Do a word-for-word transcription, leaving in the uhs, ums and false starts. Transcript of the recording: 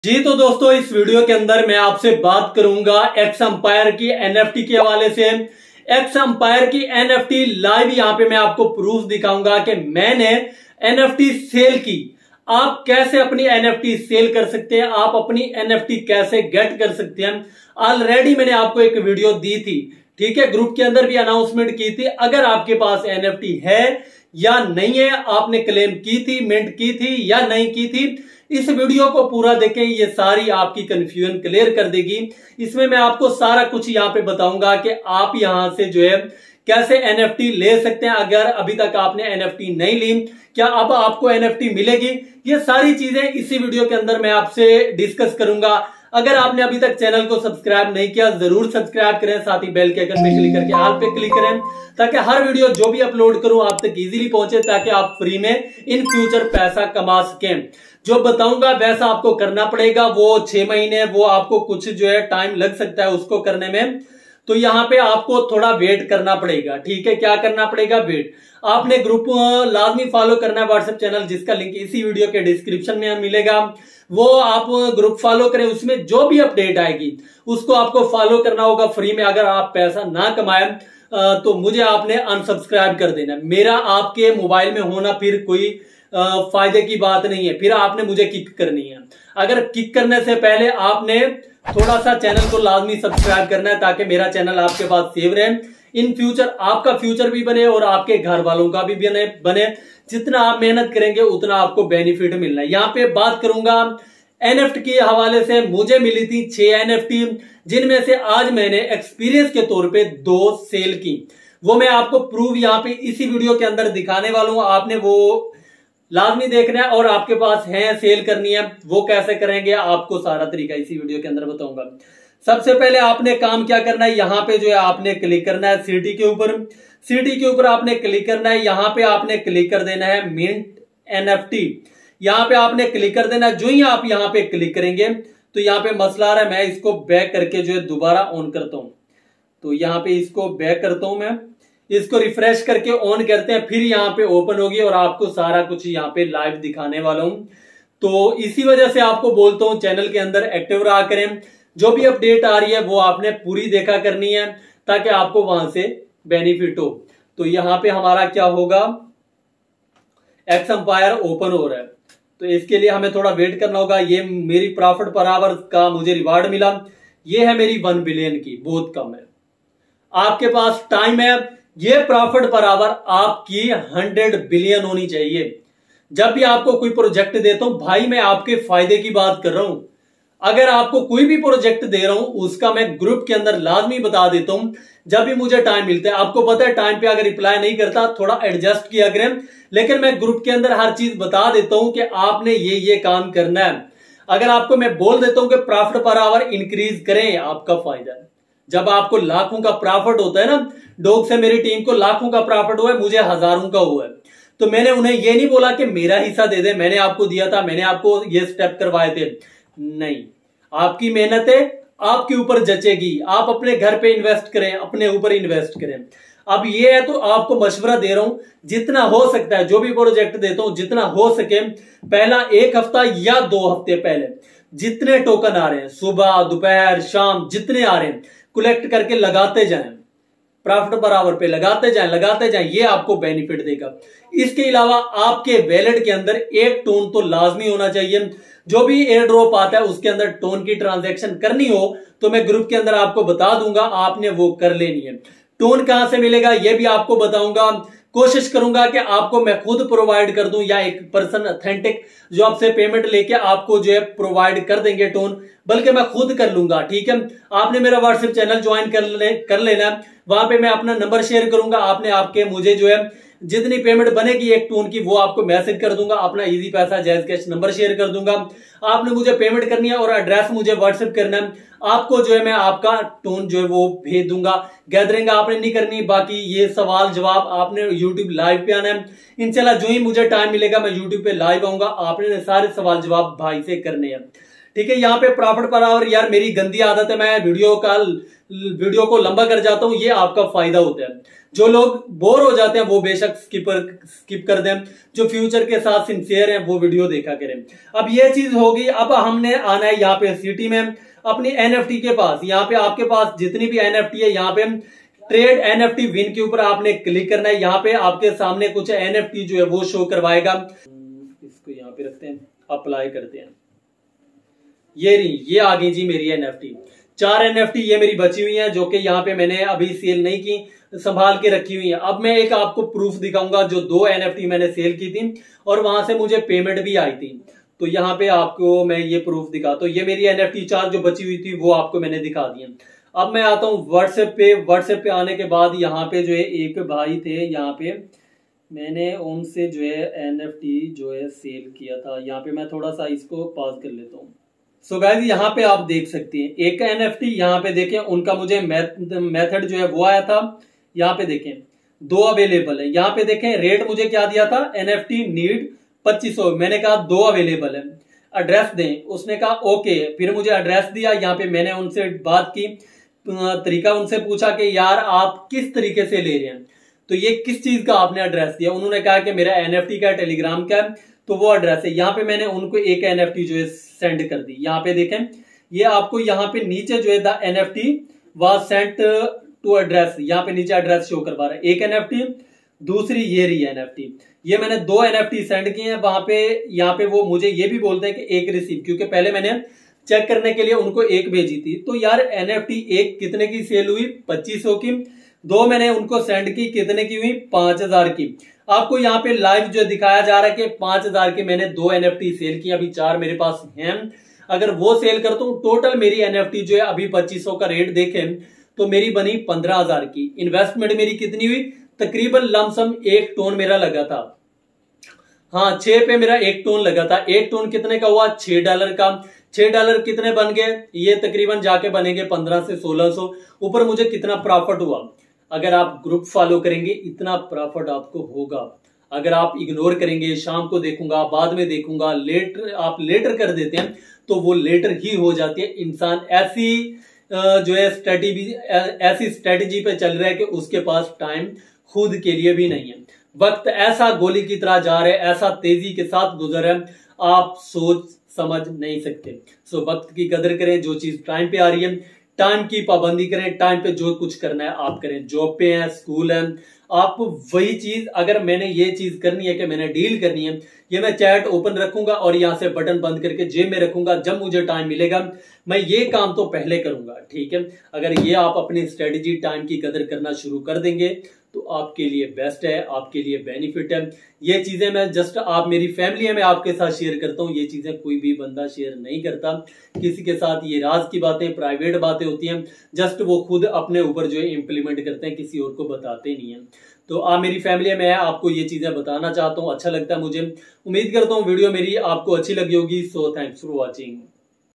जी तो दोस्तों, इस वीडियो के अंदर मैं आपसे बात करूंगा एक्स एम्पायर की एनएफटी के हवाले से। एक्स एम्पायर की एनएफटी लाइव यहां पे मैं आपको प्रूफ दिखाऊंगा कि मैंने एनएफटी सेल की। आप कैसे अपनी एनएफटी सेल कर सकते हैं, आप अपनी एनएफटी कैसे गेट कर सकते हैं। ऑलरेडी मैंने आपको एक वीडियो दी थी, ठीक है, ग्रुप के अंदर भी अनाउंसमेंट की थी। अगर आपके पास एनएफटी है या नहीं है, आपने क्लेम की थी, मिंट की थी या नहीं की थी, इस वीडियो को पूरा देखें, ये सारी आपकी कंफ्यूजन क्लियर कर देगी। इसमें मैं आपको सारा कुछ यहां पे बताऊंगा कि आप यहां से जो है कैसे एनएफटी ले सकते हैं। अगर अभी तक आपने एनएफटी नहीं ली, क्या अब आपको एनएफटी मिलेगी, ये सारी चीजें इसी वीडियो के अंदर मैं आपसे डिस्कस करूंगा। अगर आपने अभी तक चैनल को सब्सक्राइब नहीं किया, जरूर सब्सक्राइब करें, साथ ही बेल के आइकन पे क्लिक करके ऑल पे क्लिक करें, ताकि हर वीडियो जो भी अपलोड करूं आप तक इजीली पहुंचे, ताकि आप फ्री में इन फ्यूचर पैसा कमा सकें। जो बताऊंगा वैसा आपको करना पड़ेगा। वो छह महीने वो आपको कुछ जो है टाइम लग सकता है उसको करने में, तो यहां पे आपको थोड़ा वेट करना पड़ेगा। ठीक है, क्या करना पड़ेगा? वेट। आपने ग्रुप लाजमी फॉलो करना है, व्हाट्सएप चैनल जिसका लिंक इसी वीडियो के डिस्क्रिप्शन में मिलेगा, वो आप ग्रुप फॉलो करें। उसमें जो भी अपडेट आएगी उसको आपको फॉलो करना होगा फ्री में। अगर आप पैसा ना कमाए तो मुझे आपने अनसब्सक्राइब कर देना। मेरा आपके मोबाइल में होना फिर कोई फायदे की बात नहीं है, फिर आपने मुझे किक करनी है। अगर किक करने से पहले आपने थोड़ा सा चैनल को लाजमी सब्सक्राइब करना है, ताकि मेरा चैनल आपके पास सेव रहे, इन फ्यूचर आपका फ्यूचर भी बने और आपके घर वालों का भी बने बने जितना आप मेहनत करेंगे उतना आपको बेनिफिट मिलना है। यहां पे बात करूंगा एनएफटी के हवाले से। मुझे मिली थी छह एनएफटी, जिनमें से आज मैंने एक्सपीरियंस के तौर पे दो सेल की। वो मैं आपको प्रूफ यहां पे इसी वीडियो के अंदर दिखाने वाला हूं। आपने वो लाजमी देखना है, और आपके पास है सेल करनी है, वो कैसे करेंगे आपको सारा तरीका इसी वीडियो के अंदर बताऊंगा। सबसे पहले आपने काम क्या करना है, यहां पे जो है आपने क्लिक करना है सिटी के ऊपर। सिटी के ऊपर आपने क्लिक करना है, यहां पे आपने क्लिक कर देना है मिंट एनएफटी। यहां पे आपने क्लिक कर देना है। जो ही आप यहां पे क्लिक करेंगे तो यहां पे मसला आ रहा है, मैं इसको बैक करके जो है दोबारा ऑन करता हूं। तो यहां पे इसको बैक करता हूं, मैं इसको रिफ्रेश करके ऑन करते हैं, फिर यहां पे ओपन होगी और आपको सारा कुछ यहां पे लाइव दिखाने वाला हूं। तो इसी वजह से आपको बोलता हूं चैनल के अंदर एक्टिव रहा करें। जो भी अपडेट आ रही है वो आपने पूरी देखा करनी है, ताकि आपको वहां से बेनिफिट हो। तो यहां पे हमारा क्या होगा, एक्स एम्पायर ओपन हो रहा है, तो इसके लिए हमें थोड़ा वेट करना होगा। ये मेरी प्रॉफिट पर आवर का मुझे रिवार्ड मिला, ये है मेरी वन बिलियन की, बहुत कम है। आपके पास टाइम है, ये प्रॉफिट पर आवर आपकी हंड्रेड बिलियन होनी चाहिए। जब भी आपको कोई प्रोजेक्ट देता हूं भाई, मैं आपके फायदे की बात कर रहा हूं। अगर आपको कोई भी प्रोजेक्ट दे रहा हूं उसका मैं ग्रुप के अंदर लाजमी बता देता हूं, जब भी मुझे टाइम मिलता है। आपको पता है टाइम पे अगर रिप्लाई नहीं करता थोड़ा एडजस्ट किया करें, लेकिन मैं ग्रुप के अंदर हर चीज बता देता हूं कि आपने ये ये काम करना है। अगर आपको मैं बोल देता हूं कि प्रॉफिट पर आवर इंक्रीज करें, आपका फायदा है। जब आपको लाखों का प्रॉफिट होता है ना, डॉग से मेरी टीम को लाखों का प्रॉफिट हुआ है, मुझे हजारों का हुआ है, तो मैंने उन्हें ये नहीं बोला कि मेरा हिस्सा दे दे, मैंने आपको दिया था, मैंने आपको ये स्टेप करवाए थे। नहीं, आपकी मेहनत है आपके ऊपर जचेगी। आप अपने घर पे इन्वेस्ट करें, अपने ऊपर इन्वेस्ट करें। अब ये है तो आपको मशवरा दे रहा हूं, जितना हो सकता है जो भी प्रोजेक्ट देता हूं, जितना हो सके पहला एक हफ्ता या दो हफ्ते पहले जितने टोकन आ रहे हैं, सुबह दोपहर शाम जितने आ रहे हैं, कलेक्ट करके लगाते जाएं, प्रॉफिट पर आवर पे लगाते जाएं लगाते जाएं ये आपको बेनिफिट देगा। इसके अलावा आपके वैलेट के अंदर एक टोन तो लाजमी होना चाहिए। जो भी एयर ड्रॉप आता है उसके अंदर टोन की ट्रांजैक्शन करनी हो तो मैं ग्रुप के अंदर आपको बता दूंगा, आपने वो कर लेनी है। टोन कहां से मिलेगा ये भी आपको बताऊंगा। कोशिश करूंगा कि आपको मैं खुद प्रोवाइड कर दूं, या एक पर्सन ऑथेंटिक जो आपसे पेमेंट लेके आपको जो है प्रोवाइड कर देंगे टोन, बल्कि मैं खुद कर लूंगा। ठीक है, आपने मेरा व्हाट्सएप चैनल ज्वाइन कर ले कर लेना, वहां पे मैं अपना नंबर शेयर करूंगा। आपने आपके मुझे जो है जितनी पेमेंट बनेगी एक टोन की वो आपको मैसेज कर दूंगा, अपना इजी पैसा जैज कैश नंबर शेयर कर दूंगा। आपने मुझे पेमेंट करनी है और एड्रेस मुझे व्हाट्सएप करना है, आपको जो है मैं आपका टोन जो है वो भेज दूंगा। गैदरिंग आपने नहीं करनी, बाकी ये सवाल जवाब आपने यूट्यूब लाइव पे आना है। इंशाल्लाह जो ही मुझे टाइम मिलेगा मैं यूट्यूब पे लाइव आऊंगा, आपने सारे सवाल जवाब भाई से करने हैं। ठीक है। यहाँ पे प्रॉफिट पर आवर, यार मेरी गंदी आदत है, मैं वीडियो का वीडियो को लंबा कर जाता हूं, ये आपका फायदा होता है। जो लोग बोर हो जाते हैं वो बेशक स्किपर स्किप कर दें, जो फ्यूचर के साथ सिंसियर हैं वो वीडियो देखा करें। अब ये चीज होगी। अब हमने आना है यहाँ पे सिटी में अपनी एनएफटी के पास। यहाँ पे आपके पास जितनी भी एनएफटी है, यहाँ पे ट्रेड एनएफटी विन के ऊपर आपने क्लिक करना है। यहाँ पे आपके सामने कुछ एनएफटी जो है वो शो करवाएगा। इसको यहाँ पे रखते हैं, अप्लाई करते हैं। ये रही, ये आ गई जी मेरी एनएफटी। चार एनएफटी ये मेरी बची हुई हैं, जो कि यहाँ पे मैंने अभी सेल नहीं की, संभाल के रखी हुई है। अब मैं एक आपको प्रूफ दिखाऊंगा, जो दो एनएफटी मैंने सेल की थी और वहां से मुझे पेमेंट भी आई थी। तो यहाँ पे आपको मैं ये प्रूफ दिखा, तो ये मेरी एनएफटी चार जो बची हुई थी वो आपको मैंने दिखा दी। अब मैं आता हूँ व्हाट्सएप पे। व्हाट्सएप पे आने के बाद यहाँ पे जो है एक भाई थे, यहाँ पे मैंने उनसे जो है एनएफटी जो है सेल किया था। यहाँ पे मैं थोड़ा सा इसको पॉज कर लेता हूँ। सो गाइस यहाँ पे आप देख सकते हैं एक एनएफटी, यहाँ पे देखें उनका मुझे मेथड जो है वो आया था। यहाँ पे देखें दो अवेलेबल है। यहाँ पे देखें रेट मुझे क्या दिया था, एनएफटी नीड पच्चीस सौ, मैंने कहा दो अवेलेबल है, एड्रेस दें। उसने कहा ओके, फिर मुझे एड्रेस दिया। यहाँ पे मैंने उनसे बात की, तरीका उनसे पूछा कि यार आप किस तरीके से ले रहे हैं, तो ये किस चीज का आपने एड्रेस दिया। उन्होंने कहा कि मेरा एनएफटी का टेलीग्राम का है, तो वो एड्रेस है। यहाँ पे मैंने उनको एक एनएफटी जो है सेंड कर दी। यहाँ पे देखें ये आपको यहाँ पे नीचे जो है the NFT was sent to address, यहाँ पे नीचे एड्रेस शो करवा रहा है। एक एनएफटी, दूसरी ये रही एनएफटी। ये मैंने दो एनएफटी सेंड किए हैं। वहां पे यहाँ पे वो मुझे ये भी बोलते हैं कि एक रिसीव, क्योंकि पहले मैंने चेक करने के लिए उनको एक भेजी थी। तो यार एनएफटी एक कितने की सेल हुई, पच्चीस सौ की। दो मैंने उनको सेंड की, कितने की हुई, पांच हजार की। आपको यहाँ पे लाइव जो दिखाया जा रहा है कि पांच हजार की मैंने दो एनएफटी सेल की, अभी चार मेरे पास हैं। अगर वो सेल करता हूं, टोटल मेरी एनएफटी जो है अभी पच्चीस सौ का रेट देखें तो मेरी बनी पंद्रह हजार की। इन्वेस्टमेंट मेरी कितनी हुई, तकरीबन लमसम एक टोन मेरा लगा था। हाँ, छह पे मेरा एक टोन लगा था। एक टोन कितने का हुआ, छह डॉलर का। छह डॉलर कितने बन गए, ये तकरीबन जाके बनेंगे पंद्रह से सोलह सौ। ऊपर मुझे कितना प्रॉफिट हुआ, अगर आप ग्रुप फॉलो करेंगे इतना प्रॉफिट आपको होगा। अगर आप इग्नोर करेंगे, शाम को देखूंगा, बाद में देखूंगा, लेटर आप लेटर कर देते हैं, तो वो लेटर ही हो जाती है। इंसान ऐसी जो है स्ट्रेटेजी ऐसी स्ट्रेटेजी पे चल रहा है कि उसके पास टाइम खुद के लिए भी नहीं है। वक्त ऐसा गोली की तरह जा रहा है, ऐसा तेजी के साथ गुजर है, आप सोच समझ नहीं सकते। सो वक्त की कदर करें, जो चीज टाइम पे आ रही है टाइम की पाबंदी करें, टाइम पे जो कुछ करना है आप करें। जॉब पे हैं, स्कूल है, आप वही चीज, अगर मैंने ये चीज करनी है कि मैंने डील करनी है, ये मैं चैट ओपन रखूंगा और यहां से बटन बंद करके जेब में रखूंगा। जब मुझे टाइम मिलेगा मैं ये काम तो पहले करूंगा, ठीक है। अगर ये आप अपनी स्ट्रेटेजी टाइम की कदर करना शुरू कर देंगे तो आपके लिए बेस्ट है, आपके लिए बेनिफिट है। ये चीजें मैं जस्ट आप मेरी फैमिली है, मैं आपके साथ शेयर करता हूँ। ये चीजें कोई भी बंदा शेयर नहीं करता किसी के साथ। ये राज की बातें, प्राइवेट बातें होती हैं, जस्ट वो खुद अपने ऊपर जो है इम्प्लीमेंट करते हैं, किसी और को बताते नहीं है। तो आप मेरी फैमिली में, आपको ये चीजें बताना चाहता हूँ, अच्छा लगता है मुझे। उम्मीद करता हूँ वीडियो मेरी आपको अच्छी लगी होगी। So thanks for watching.